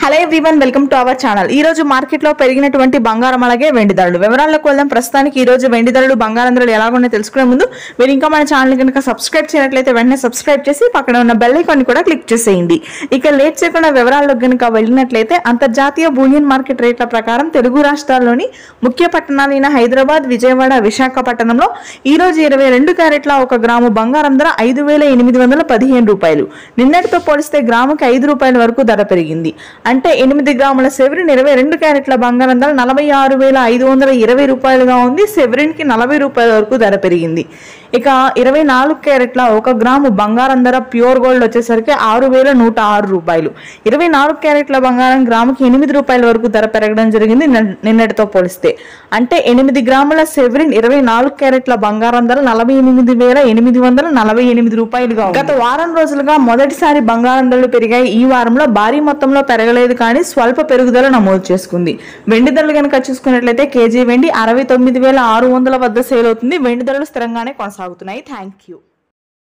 Hello everyone, welcome to our channel. ఈ రోజు market లో పెరిగినటువంటి బంగారం అలాగే వెండి ధరలు వివరాలకు వెళ్దాం. ప్రస్తుతానికి ఈ రోజు వెండి ధరలు బంగారం ధరలు ఎలా ఉన్నాయో తెలుసుకునే ముందు మీరు ఇంకా మన ఛానల్ కనుక సబ్స్క్రైబ్ చేయనట్లయితే వెంటనే సబ్స్క్రైబ్ చేసి పక్కన ఉన్న బెల్ ఐకాన్ కూడా క్లిక్ చేసేయండి. ఇక లేట్ చేయకుండా వివరాల్లోకి కనుక వెళ్ళినట్లయితే అంతర్జాతీయ బులియన్ మార్కెట్ రేట్ల ప్రకారం తెలుగు రాష్ట్రాల్లోని ముఖ్య పట్టణాలైన హైదరాబాద్, విజయవాడ, విశాఖపట్నంలో ఈ రోజు 22 క్యారెట్ల 1 గ్రాము బంగారం ధర 5,815 రూపాయలు. నిన్నటితో పోలిస్తే గ్రాముకి 5 రూపాయల వరకు ధర పెరిగింది. అంటే 8 గ్రాముల సెవెరిన్ 22 క్యారెట్ల బంగారం ధర 46,520 రూపాయలుగా ఉంది. సెవెరిన్ కి 40 రూపాయల వరకు ధర పెరిగింది. ఇక 24 క్యారెట్ల 1 గ్రాము బంగారం ధర ప్యూర్ గోల్డ్ వచ్చేసరికి 6,106 రూపాయలు. 24 క్యారెట్ల బంగారం గ్రాముకి 8 రూపాయల వరకు ధర పెరగడం జరిగింది నిన్నటితో పోలిస్తే. అంటే 8 గ్రాముల సెవెరిన్ 24 క్యారెట్ల బంగారం ధర 48,848 రూపాయలుగా ఉంది. గత వారం రోజులుగా మొదటిసారి బంగారం ధరలు పెరిగాయి. ఈ వారంలో భారీ మొత్తంలో పెరగలేదు కానీ స్వల్ప పెరుగుదల నమోదు చేసుకుంది. వెండి ధరలు కనుక చూసుకున్నట్లయితే కేజీ వెండి 69,600 వద్ద సేల్ అవుతుంది. వెండి ధరలు స్థిరంగానే కొనసాగుతున్నాయి. Thank you.